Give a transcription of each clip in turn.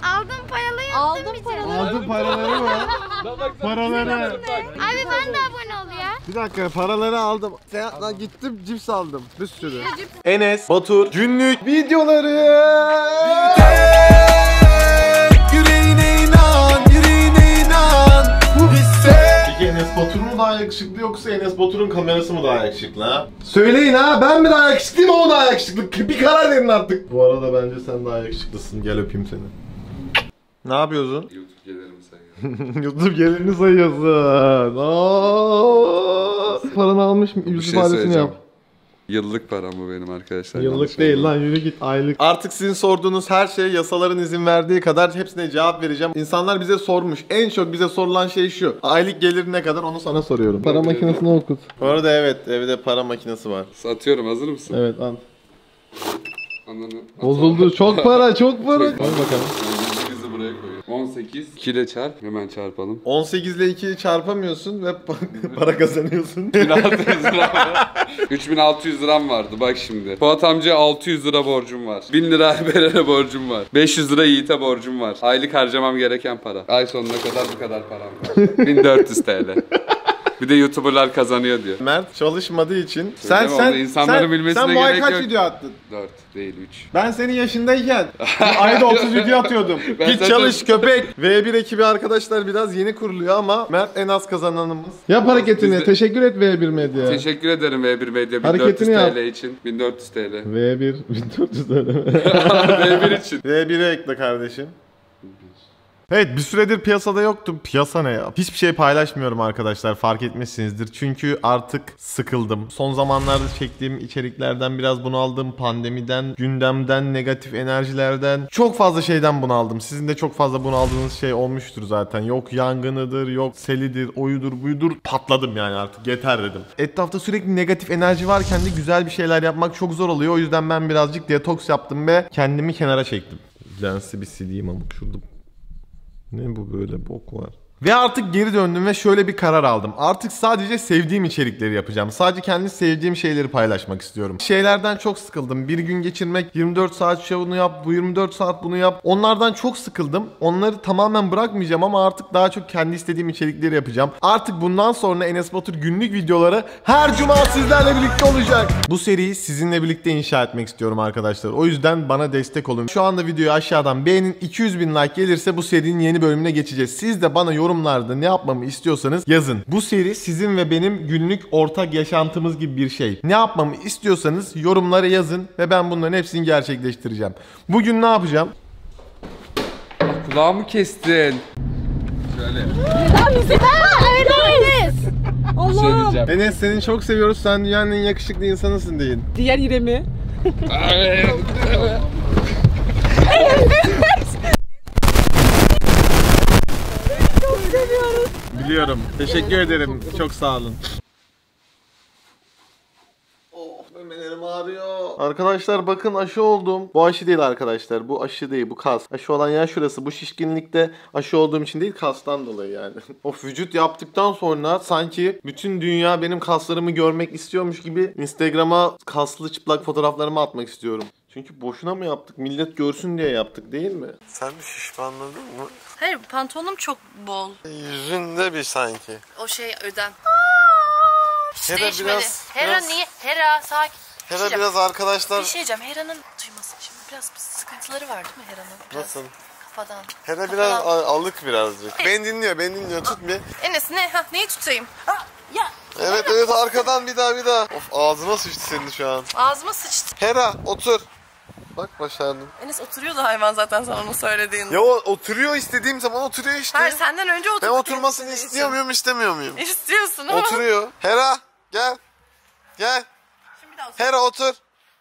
Aldım paraları yaptım bir tane. Aldın paraları mı? Paraları. Abi ben de abone ol ya. Bir dakika, paraları aldım. Seyahatle gittim, cips aldım. Bir sürü. Enes Batur günlük videoları. Yüreğine inan, yüreğine inan. Peki Enes Batur mu daha yakışıklı yoksa Enes Batur'un kamerası mı daha yakışıklı ha? Söyleyin ha, ben mi daha yakışıklıyım, o daha yakışıklı? Bir karar verin artık. Bu arada bence sen daha yakışıklısın. Gel öpeyim seni. Ne yapıyorsun? YouTube gelirimi sayıyorum. YouTube gelirini sayıyorsun. Paranı almış mı? Yüz ifadesini yap. Yıllık param bu benim arkadaşlar. Yıllık değil lan, yürü git, aylık. Artık sizin sorduğunuz her şey yasaların izin verdiği kadar hepsine cevap vereceğim. İnsanlar bize sormuş. En çok bize sorulan şey şu: aylık gelir ne kadar, onu sana soruyorum. Para makinesini okut. Bu arada evet, evde para makinesi var. Satıyorum, hazır mısın? Evet, al. Ananı. Bozuldu. Çok para, çok para. Koy bakalım. Bizi buraya koyuyor. 18 2 ile çarp. Hemen çarpalım. 18 ile 2'yi çarpamıyorsun ve para kazanıyorsun. 1600 lira var. 3600 liram vardı bak şimdi. Fuat amcaya 600 lira borcum var. 1000 lira Alperen'e borcum var. 500 lira Yiğit'e borcum var. Aylık harcamam gereken para. Ay sonuna kadar bu kadar param var. 1400 TL. Bir de YouTuber'lar kazanıyor diyor. Mert çalışmadığı için insanların bilmesine bu ay gerek kaç yok. video attın? 4 değil 3. Ben senin yaşındayken ayda 30 video atıyordum. Git çalış köpek. V1 ekibi arkadaşlar biraz yeni kuruluyor ama Mert en az kazananımız. Yap hareketini. Biz de... Teşekkür et V1 Medya. Teşekkür ederim V1 Medya 1400 hareketini TL için. 1400 TL. V1 1400 TL. V1 için. V1'e ekle kardeşim. Evet, bir süredir piyasada yoktum. Piyasa ne ya? Hiçbir şey paylaşmıyorum arkadaşlar, fark etmişsinizdir. Çünkü artık sıkıldım. Son zamanlarda çektiğim içeriklerden biraz bunaldım. Pandemiden, gündemden, negatif enerjilerden, çok fazla şeyden bunaldım. Sizin de çok fazla bunaldığınız şey olmuştur zaten. Yok yangınıdır, yok selidir, oyudur, buyudur. Patladım yani, artık yeter dedim. Etrafta sürekli negatif enerji varken de güzel bir şeyler yapmak çok zor oluyor. O yüzden ben birazcık detoks yaptım ve kendimi kenara çektim. Lensi bir sileyim ama şurada. Ne bu, böyle bok var. Ve artık geri döndüm ve şöyle bir karar aldım. Artık sadece sevdiğim içerikleri yapacağım. Sadece kendi sevdiğim şeyleri paylaşmak istiyorum. Şeylerden çok sıkıldım. Bir gün geçirmek, 24 saat şunu yap, bu 24 saat bunu yap. Onlardan çok sıkıldım. Onları tamamen bırakmayacağım ama artık daha çok kendi istediğim içerikleri yapacağım. Artık bundan sonra Enes Batur günlük videoları her cuma sizlerle birlikte olacak. Bu seriyi sizinle birlikte inşa etmek istiyorum arkadaşlar. O yüzden bana destek olun. Şu anda videoyu aşağıdan beğenin. 200.000 like gelirse bu serinin yeni bölümüne geçeceğiz. Siz de bana yorumlarda ne yapmamı istiyorsanız yazın. Bu seri sizin ve benim günlük ortak yaşantımız gibi bir şey. Ne yapmamı istiyorsanız yorumlara yazın ve ben bunların hepsini gerçekleştireceğim. Bugün ne yapacağım? Kulağımı kestin. Şöyle. Enes. Allah'ım. Enes, seni çok seviyoruz. Sen dünyanın en yakışıklı insanısın deyin. Diğer İrem'i. Biliyorum. Teşekkür ederim. Çok sağ olun. Oh, memelerim ağrıyor. Arkadaşlar bakın, aşı oldum. Bu aşı değil arkadaşlar. Bu aşı değil, bu kas. Aşı olan yer şurası. Bu şişkinlikte aşı olduğum için değil, kastan dolayı yani. Of, vücut yaptıktan sonra sanki bütün dünya benim kaslarımı görmek istiyormuş gibi Instagram'a kaslı çıplak fotoğraflarımı atmak istiyorum. Çünkü boşuna mı yaptık? Millet görsün diye yaptık değil mi? Sen bir şişmanladın mı? Hayır, pantolonum çok bol. Yüzünde bir sanki. O şey öden. Hera biraz... Hera niye? Hera sakin. Hera biraz arkadaşlar... Bir şey diyeceğim. Hera'nın duymasın şimdi. Biraz sıkıntıları var değil mi Hera'nın? Nasıl? Kafadan. Hera biraz alık birazcık. Beni dinliyor, tut bir. Enes ne? Neyi tutayım? Ya. Evet arkadan bir daha. Of, ağzıma sıçtı senin şu an. Ağzıma sıçtı. Hera otur. Bak, başardım. Enes oturuyordu hayvan zaten sen onu söylediğinde. Ya o oturuyor, istediğim zaman oturuyor işte. Hayır, senden önce oturdu. Ben oturmasını istiyor muyum, istemiyor muyum? İstiyorsun ama. Oturuyor. Hera gel. Şimdi bir daha Hera otur.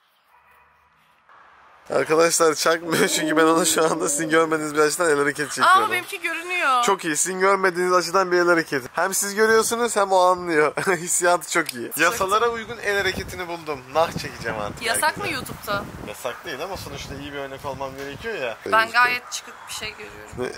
Arkadaşlar çakmıyor çünkü ben ona şu anda sizin görmediğiniz bir açıdan el hareketi çekiyorum. Aa, benimki görünüyor. Çok iyi. Sizin görmediğiniz açıdan bir el hareketi. Hem siz görüyorsunuz hem o anlıyor. Hissiyatı çok iyi. Yasalara uygun el hareketini buldum. Nah çekeceğim artık. Yasak mı YouTube'da? Yasak değil ama sonuçta iyi bir örnek olmam gerekiyor ya. Ben gayet çıkık bir şey görüyorum.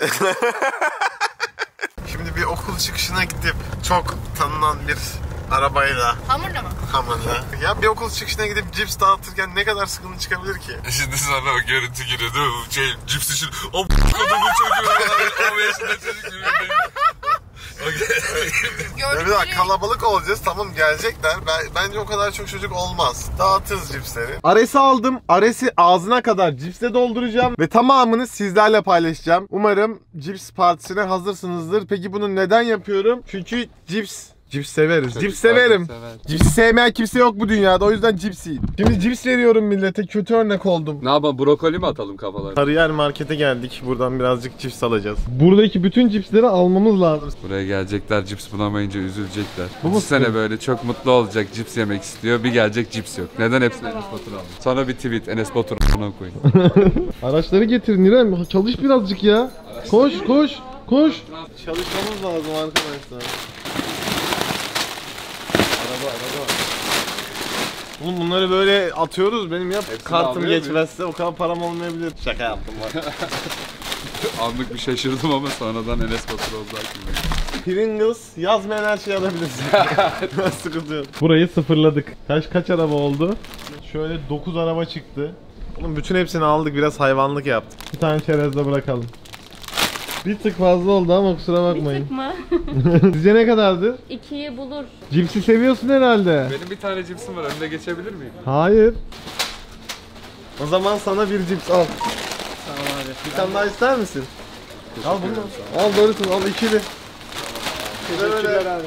Şimdi bir okul çıkışına gidip çok tanınan bir arabayla. Hamurla mı? Hamurla. Ya bir okul çıkışına gidip cips dağıtırken ne kadar sıkıntı çıkabilir ki? Şimdi sana o görüntü giriyor değil mi? Cips için... bu çocuğu. 10 yaşında çocuk gibi. Evet, kalabalık olacağız. Tamam, gelecekler. Bence o kadar çok çocuk olmaz. Dağıtırız cipsleri. Ares'i aldım. Ares'i ağzına kadar cipsle dolduracağım. Ve tamamını sizlerle paylaşacağım. Umarım cips partisine hazırsınızdır. Peki bunu neden yapıyorum? Çünkü cips severiz. Cips severim. Cipsi sevmeyen kimse yok bu dünyada. O yüzden cips yiyin. Şimdi cips veriyorum millete. Kötü örnek oldum. Ne yapalım, brokoli mi atalım kafalarına? Sarıyer markete geldik. Buradan birazcık cips alacağız. Buradaki bütün cipsleri almamız lazım. Buraya gelecekler, cips bulamayınca üzülecekler. Bu Bu mu sene sıkıntı? böyle çok mutlu olacak, cips yemek istiyor. Bir gelecek cips yok. Neden hepsini Enes Batur aldı? Sonra bir tweet, Enes Batur ona koyun. Araçları getirin İrem. Çalış birazcık ya. Koş. Çalışmamız lazım arkadaşlar. Araba. Oğlum bunları böyle atıyoruz. Benim kartım almıyor geçmezse o kadar param olmayabilir. Şaka yaptım bak. Anlık bir şaşırdım ama sonradan Enes Batur oldu aklımda. Pringles yazmayan her şeyi alabilirsin. Sıkıntı yok. Burayı sıfırladık. Kaç araba oldu? Şöyle 9 araba çıktı. Oğlum bütün hepsini aldık, biraz hayvanlık yaptık. Bir tane çerezde bırakalım. Bir tık fazla oldu ama kusura bakmayın. Tık mı? Sizce ne kadardı? 2'yi bulur. Cipsi seviyorsun herhalde. Benim bir tane cipsim var, önüne geçebilir miyim? Hayır. O zaman sana bir cips al. Tamam abi. Bir tane daha ister misin? Al bunu. Al Doritos, al ikili. Teşekkürler abi.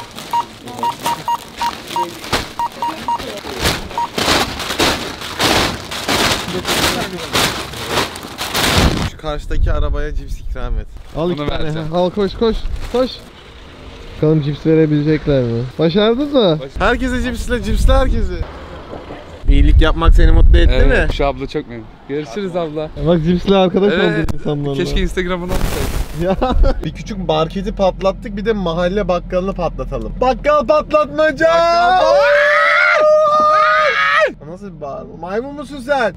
Şu karşıdaki arabaya cips ikram et. Al iki Bunu tane. vereceğim. Al koş. Bakalım cips verebilecekler mi? Başardın mı? Herkese cipsle herkese. İyilik yapmak seni mutlu etti mi? Şu abla çok memnun. Görüşürüz abla. Bak cipsle arkadaş Evet. oldun insanlarla. Keşke Instagram'ını atsaydım. Ya bir küçük marketi patlattık, bir de mahalle bakkalını patlatalım. Bakkal patlatmaca! Nasıl bir bağırma? Maymun musun sen?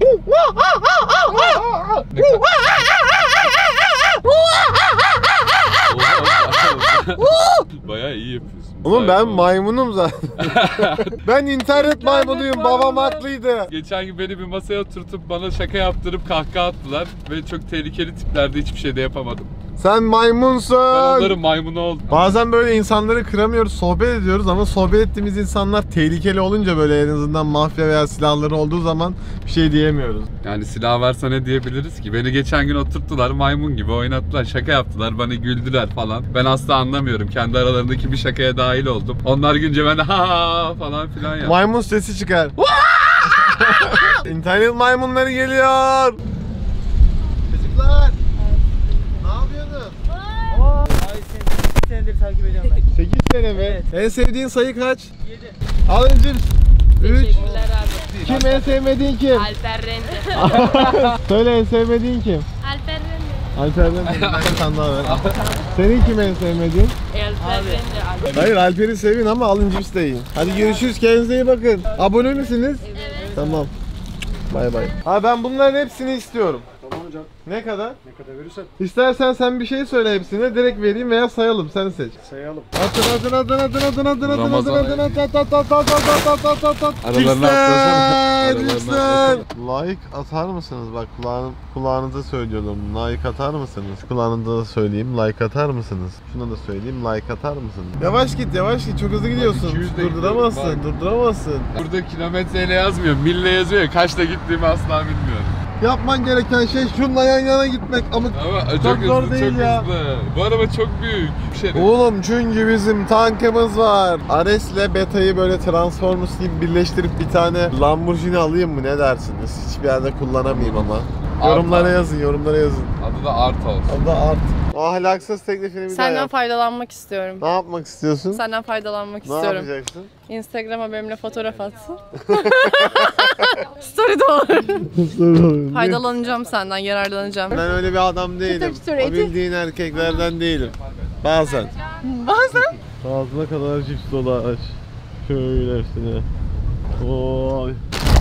Bayağı iyi yapıyorsun. Oğlum ben maymunum zaten. Ben internet maymunuyum, babam haklıydı. Geçen gün beni bir masaya oturtup bana şaka yaptırıp kahkaha attılar ve çok tehlikeli tiplerde hiçbir şey de yapamadım. Sen maymunsun. Ben onların maymunu oldum. Bazen böyle insanları kıramıyoruz, sohbet ediyoruz ama sohbet ettiğimiz insanlar tehlikeli olunca, böyle en azından mafya veya silahları olduğu zaman bir şey diyemiyoruz. Yani silah varsa ne diyebiliriz ki? Beni geçen gün oturttular, maymun gibi oynattılar, şaka yaptılar, bana güldüler falan. Ben asla anlamıyorum. Kendi aralarındaki bir şakaya dahil oldum. Onlar günce ben de ha falan filan yaptım. Maymun sesi çıkar. İnternet maymunları geliyor. Çocuklar. Ne yapıyorsunuz? Ay 8 senedir takip ediyorum ben. 8 sene mi? Evet. En sevdiğin sayı kaç? 7. Alın cips. 3. Teşekkürler abi. Kim en sevmediğin kim? Alper Rende. Söyle, en sevmediğin kim? Alper Rende. Alper'den bir tane daha ver. Senin kim en sevmediğin? Alper Rende. Hayır, Alper'i sevin ama alın cips de yiyin. Hadi görüşürüz, kendinize iyi bakın. Abone misiniz? Evet. Tamam. Bay bay. Ha, ben bunların hepsini istiyorum. Tamam hocam. Ne kadar? Ne kadar verirsen İstersen sen bir şey söyle hepsine, direkt vereyim veya sayalım, sen seç. sayalım. Atın. Ramazan ayı. Aralarına Cipsler, atlasana. cipsler. Like atar mısınız? Bak kulağınıza söylüyorum. Like atar mısınız? Kulağınıza da söyleyeyim. Like atar mısınız? Şuna da söyleyeyim. Like atar mısınız? Yavaş git. Çok hızlı gidiyorsun. 200 de Durduramazsın. gidiyorum, Burada kilometreyle yazmıyor, mille yazıyor. Kaçta gittiğimi asla bilmiyorum. Yapman gereken şey şunla yan yana gitmek. Ama Ama çok zor hızlı, değil çok ya. hızlı. Bu araba çok büyük. Bir şey Oğlum çünkü bizim tankımız var. Ares'le Beta'yı böyle Transformers gibi birleştirip bir tane Lamborghini alayım mı, ne dersiniz? Hiçbir yerde kullanamayayım ama. Yorumlara yazın. Adı da Art olsun. O da art. O ahlaksız teklifini bir daha Senden yap. faydalanmak istiyorum. Ne yapmak istiyorsun? Senden faydalanmak Ne istiyorum. yapacaksın? Instagram'a benimle fotoğraf atsın. Story de olur. Faydalanacağım senden, yararlanacağım. Ben öyle bir adam değilim. çıtır O eti. bildiğin erkeklerden değilim. Bazen. Ağzına kadar cips dolu aç. Şöyle üstüne. Oy.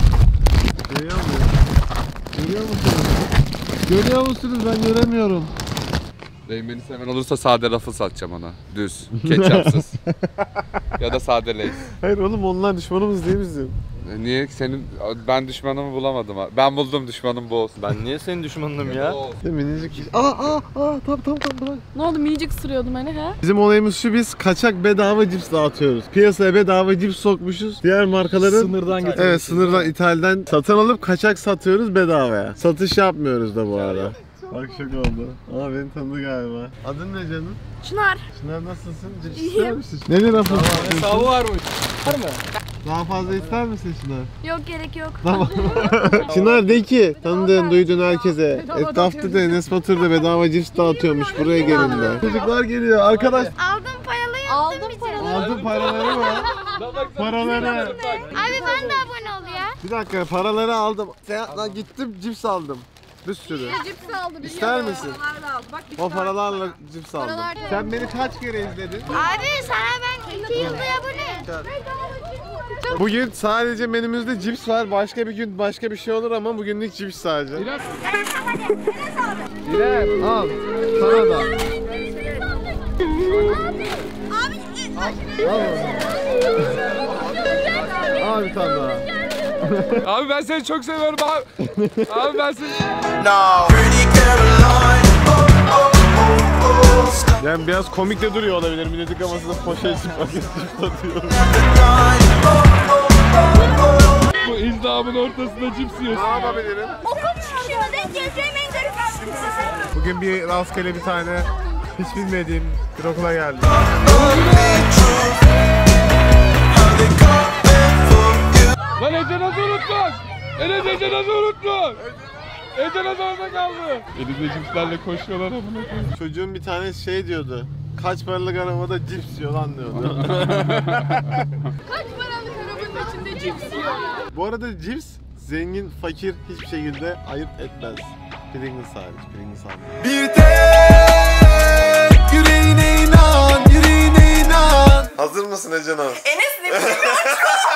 Görüyor musunuz? Ben göremiyorum. Benim beni seven olursa sade rafı satacağım ona. Düz. Ketçapsız. Ya da sade Lay's. Hayır oğlum, onlar düşmanımız değil bizim. Niye senin ben düşmanımı bulamadım ha. Ben buldum düşmanım bu olsun. Ben niye senin düşmanınım ya? Minicik. Tamam. Ne oldu minicik ısırıyordum hani he? Bizim olayımız şu, biz kaçak bedava cips dağıtıyoruz. Piyasaya bedava cips sokmuşuz. Diğer markaların Sınırdan getirmişiz. Evet, sınırdan, ithalden satın alıp kaçak satıyoruz bedavaya. Satış yapmıyoruz da bu arada. Bak şok oldu. Aa, beni tanıdı galiba. Adın ne canım? Çınar. Çınar, nasılsın? Cips ister misin? Ne lira fazla istiyorsun? Hesabı varmış. Var mı? Daha fazla ister misin Çınar? Yok gerek yok. Tamam. Çınar de ki tanıdığın, duyduğun herkese. Etrafta da Enes Batur da bedava cips dağıtıyormuş, buraya gelin de. Çocuklar geliyor arkadaş. Aldım paraları. Aldın paraları mı? Paraları. Abi ben de abone ol ya. Bir dakika, paraları aldım. Lan gittim cips aldım. Bir sürü. Cips aldı. İster misin? Paralarla aldı. Bak O paralarla cips aldım. Sen beni kaç kere izledin? Abi sana ben 2 yıldır abone. Bugün sadece menümüzde cips var. Başka bir gün başka bir şey olur ama bugünlük cips sadece. İrem al. Sana da. Al bir tane daha. Abi ben seni çok seviyorum abi. Abi ben seni... Yani biraz komik de duruyor olabilir. Milletin kafasında poşet paket satıyor. Bu izdamın ortasında cips yiyorsun. Ne yapabilirim? Okul çıkışında denk geleceğim en garip aslında. Bugün bir rastgele bir tane hiç bilmediğim bir okula geldim. Lan Ecenaz'ı unuttun. Ecenaz'ı unuttun. Ecenaz orada kaldı. Elinde cipslerle koşuyorlar amına koyayım. Çocuğun bir tanesi şey diyordu. Kaç paralık arabada cips yiyor lan diyordu. kaç paralık arabanın içinde cips yiyor. Bu arada cips zengin, fakir hiçbir şekilde ayırt etmez. Pringles hariç, Pringles hariç. Bir tek yüreğine inan, yüreğine inan. Hazır mısın Ecenaz? Enes ne bileyim